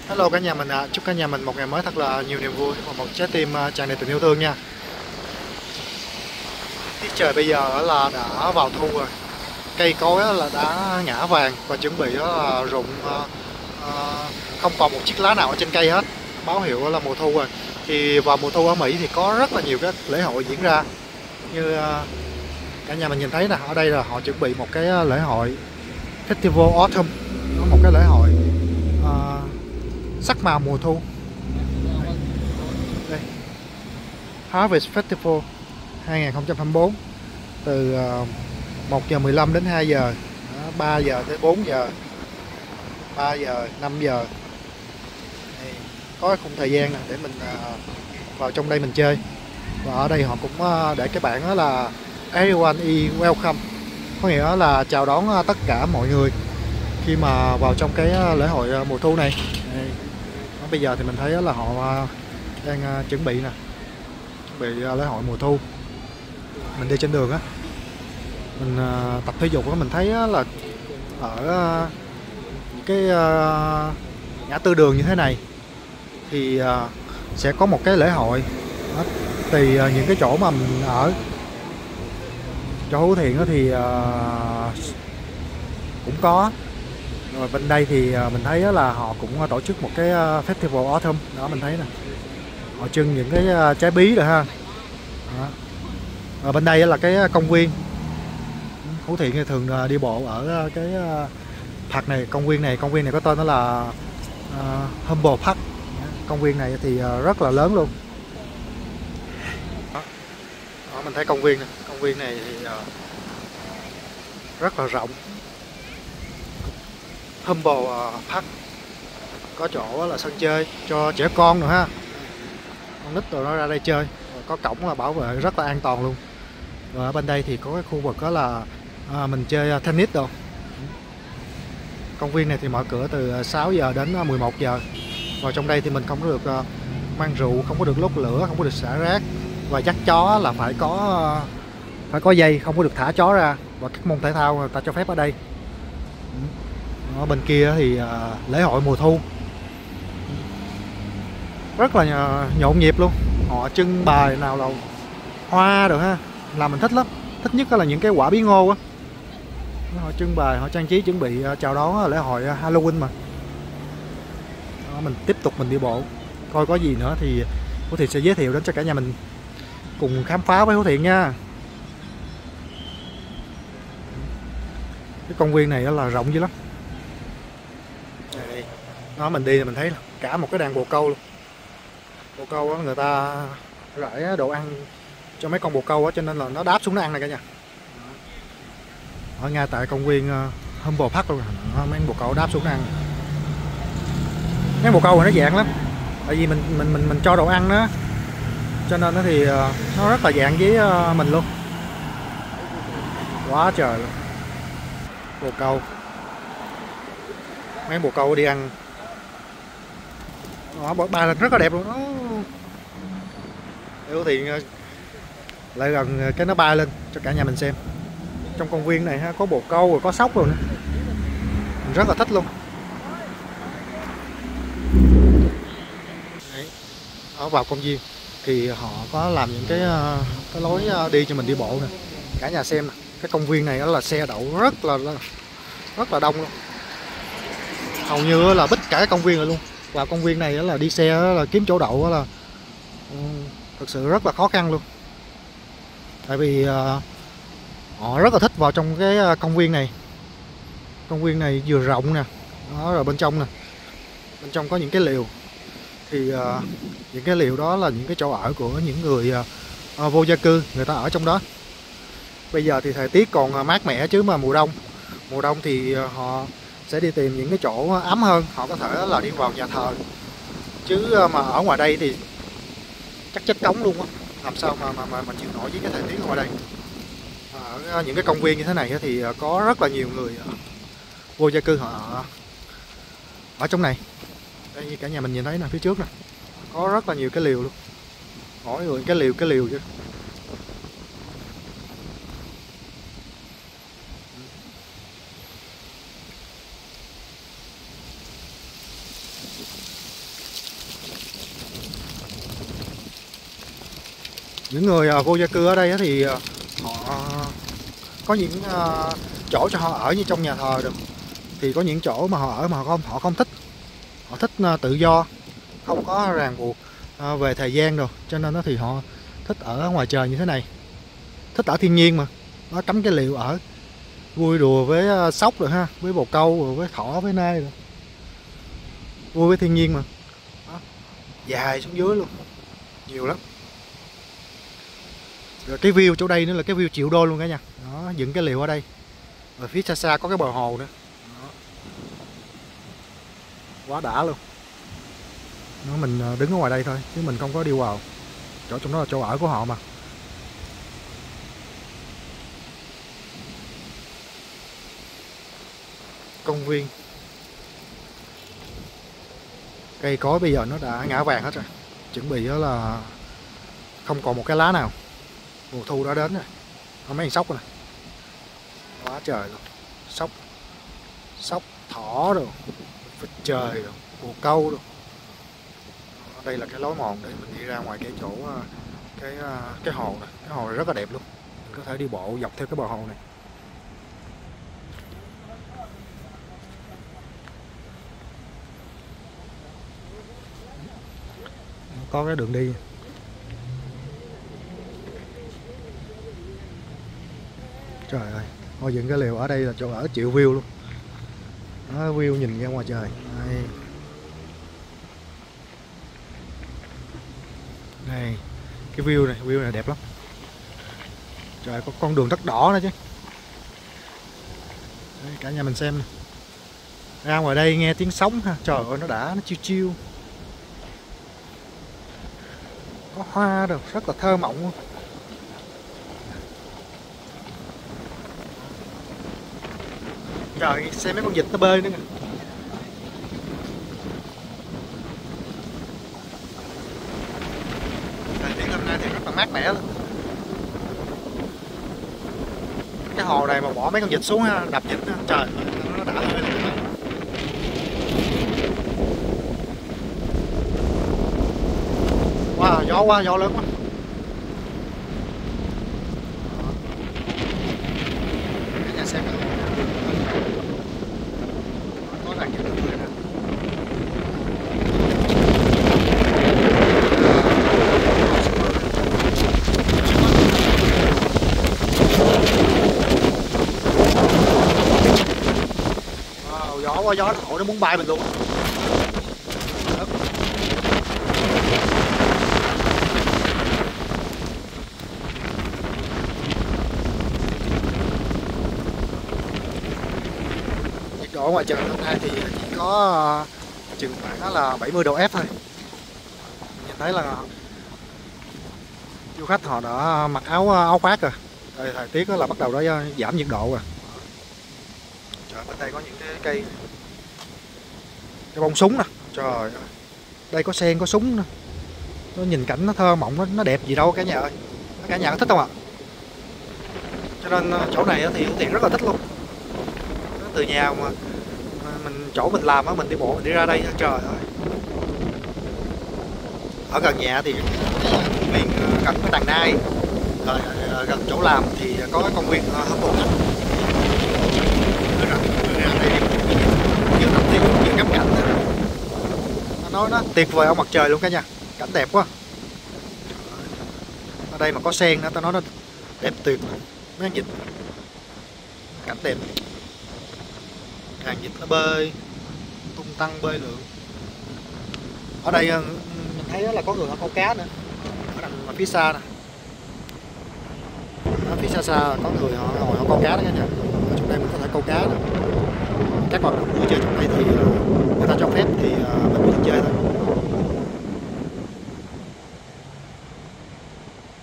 Hello cả nhà mình ạ. Chúc cả nhà mình một ngày mới thật là nhiều niềm vui và một trái tim tràn đầy tình yêu thương nha. Tiết trời bây giờ là đã vào thu rồi. Cây cối là đã ngã vàng và chuẩn bị là rụng, không còn một chiếc lá nào ở trên cây hết. Báo hiệu là mùa thu rồi. Thì vào mùa thu ở Mỹ thì có rất là nhiều các lễ hội diễn ra. Như cả nhà mình nhìn thấy nè, ở đây là họ chuẩn bị một cái lễ hội Festival Autumn, một cái lễ hội sắc màu mùa thu. Đây, Harvest Festival 2024, từ 1 giờ 15 đến 2 giờ, 3 giờ tới 4 giờ, 3 giờ, 5 giờ. Đây, có cái khung thời gian để mình vào trong đây mình chơi. Và ở đây họ cũng để cái bảng đó là Everyone is welcome, có nghĩa là chào đón tất cả mọi người khi mà vào trong cái lễ hội mùa thu này. Đây, bây giờ thì mình thấy là họ đang chuẩn bị nè, chuẩn bị lễ hội mùa thu. Mình đi trên đường á, mình tập thể dục á, mình thấy là ở những cái ngã tư đường như thế này thì sẽ có một cái lễ hội đó. Tùy những cái chỗ mà mình ở. Chỗ Hữu Thiện thì cũng có. Rồi bên đây thì mình thấy là họ cũng tổ chức một cái festival autumn đó, mình thấy nè, họ trưng những cái trái bí rồi ha. Đó. Ở bên đây là cái công viên Hữu Thiện thì thường đi bộ ở cái park này, công viên này có tên đó là Humboldt Park. Công viên này thì rất là lớn luôn. Đó. Đó, mình thấy công viên này, công viên này thì rất là rộng. Humboldt Park có chỗ là sân chơi cho trẻ con nữa ha, con nít rồi nó ra đây chơi. Rồi có cổng là bảo vệ rất là an toàn luôn. Rồi ở bên đây thì có cái khu vực đó là mình chơi tennis rồi. Công viên này thì mở cửa từ 6 giờ đến 11 giờ. Vào trong đây thì mình không có được mang rượu, không có được đốt lửa, không có được xả rác, và dắt chó là phải có dây, không có được thả chó ra, và các môn thể thao người ta cho phép ở đây. Ở bên kia thì lễ hội mùa thu rất là nhộn nhịp luôn. Họ trưng bày nào là hoa rồi ha, làm mình thích lắm. Thích nhất là những cái quả bí ngô á, họ trưng bày, họ trang trí chuẩn bị chào đón lễ hội Halloween mà. Đó, mình tiếp tục mình đi bộ coi có gì nữa thì Hữu Thiện sẽ giới thiệu đến cho cả nhà mình cùng khám phá với Hữu Thiện nha. Cái công viên này là rộng dữ lắm. Đây. Đó, mình đi thì mình thấy cả một cái đàn bồ câu luôn. Bồ câu đó, người ta rải đồ ăn cho mấy con bồ câu đó, cho nên là nó đáp xuống nó ăn này cả nhà. Ở ngay tại công viên Humboldt Park luôn, mấy con bồ câu đáp xuống nó ăn. Mấy bồ câu thì nó dạng lắm, tại vì mình cho đồ ăn đó, cho nên nó thì nó rất là dạng với mình luôn. Quá trời luôn. Bồ câu, mấy bồ câu đi ăn đó, bay lên rất là đẹp luôn đó. Hữu Thiện lại gần cái nó bay lên cho cả nhà mình xem. Trong công viên này ha, có bồ câu rồi có sóc rồi nữa, mình rất là thích luôn. Đấy. Ở vào công viên thì họ có làm những cái lối đi cho mình đi bộ nè, cả nhà xem nè. Cái công viên này đó là xe đậu rất là đông luôn, hầu như là bít cả cái công viên rồi luôn. Vào công viên này đó là đi xe đó là kiếm chỗ đậu đó là thực sự rất là khó khăn luôn, tại vì họ rất là thích vào trong cái công viên này. Công viên này vừa rộng nè, đó, rồi bên trong nè, bên trong có những cái lều, thì những cái lều đó là những cái chỗ ở của những người vô gia cư, người ta ở trong đó. Bây giờ thì thời tiết còn mát mẻ, chứ mà mùa đông thì họ sẽ đi tìm những cái chỗ ấm hơn, họ có thể là đi vào nhà thờ, chứ mà ở ngoài đây thì chắc chết cống luôn á, làm sao mà chịu nổi với cái thời tiết ngoài đây. Ở những cái công viên như thế này thì có rất là nhiều người vô gia cư họ ở trong này. Đây, như cả nhà mình nhìn thấy nè, phía trước nè, có rất là nhiều cái lều luôn, mỗi người cái lều chứ. Những người vô gia cư ở đây thì họ có những chỗ cho họ ở như trong nhà thờ được, thì có những chỗ mà họ ở mà họ không thích, họ thích tự do, không có ràng buộc về thời gian rồi, cho nên thì họ thích ở ngoài trời như thế này, thích ở thiên nhiên mà, nó cắm cái liều ở, vui đùa với sóc rồi ha, với bồ câu rồi với thỏ với nai rồi, vui với thiên nhiên mà. Đó. Dài xuống dưới luôn, nhiều lắm. Rồi cái view chỗ đây nữa là cái view triệu đô luôn cả nhà. Đó, dựng cái liều ở đây. Rồi phía xa xa có cái bờ hồ nữa. Đó. Quá đã luôn. Nó mình đứng ở ngoài đây thôi chứ mình không có đi vào. Chỗ trong đó là chỗ ở của họ mà. Công viên. Cây cối bây giờ nó đã ngã vàng hết rồi. Chuẩn bị đó là không còn một cái lá nào. Mùa thu đã đến rồi. Có mấy con sóc rồi. Quá trời luôn. Sóc thỏ rồi, vịt trời rồi, bồ câu rồi. Đây là cái lối mòn để mình đi ra ngoài cái chỗ cái hồ này. Cái hồ này rất là đẹp luôn. Mình có thể đi bộ dọc theo cái bờ hồ này. Có cái đường đi. Trời ơi, thôi dựng cái lều ở đây là chỗ ở triệu view luôn. Đó, view nhìn ra ngoài trời. Đây. Đây, cái view này đẹp lắm. Trời, có con đường đất đỏ nữa chứ. Đây, cả nhà mình xem nè. Ra ngoài đây nghe tiếng sóng ha. Trời ơi, nó đã, nó chiêu chiêu. Có hoa rồi, rất là thơ mộng luôn. Trời, xem mấy con vịt nó bơi nữa kìa. Thời tiết hôm nay thì rất là mát mẻ luôn. Cái hồ này mà bỏ mấy con vịt xuống ha, đập vịt ha, trời nó đã lên. Wow, gió lớn quá. Cả nhà xem có là kiểu người nè. Wow, gió quá, gió thổi nó muốn bay mình luôn. Nhiệt độ ngoài trời hôm nay thì chỉ có chừng khoảng đó là 70 độ F thôi. Nhìn thấy là du khách họ đã mặc áo khoác rồi. Đây, thời tiết là bắt đầu đó giảm nhiệt độ rồi. Trời, bên đây có những cái bông súng nè. Trời ơi. Đây có sen có súng nữa. Nó nhìn cảnh nó thơ mộng, nó đẹp gì đâu cả nhà ơi. Cả nhà có thích không ạ? Cho nên chỗ này thì Thiện rất là thích luôn. Từ nhà mà mình chỗ mình làm á, mình đi bộ mình đi ra đây, trời ơi. Ở gần nhà thì công viên gần cái Tàng Nai, rồi gần chỗ làm thì có cái công viên Hớp Bồ Thành. Ra đây vừa tắm tiêu vừa ngắm cảnh. Nó tuyệt vời ở mặt trời luôn cả nhà, cảnh đẹp quá. Ở đây mà có sen nữa, tao nói nó đẹp tuyệt. Mấy vịt, cảnh đẹp. Càng vịt nó bơi tung tăng bơi lượn. Ở đây mình thấy là có người họ câu cá nữa. Ở đằng phía xa nè. Ở phía xa xa có người họ ngồi họ câu cá đó cả nhà. Ở trong đây mình có thể câu cá nữa. Các hoạt động vui chơi trong đây thì người ta cho phép thì mình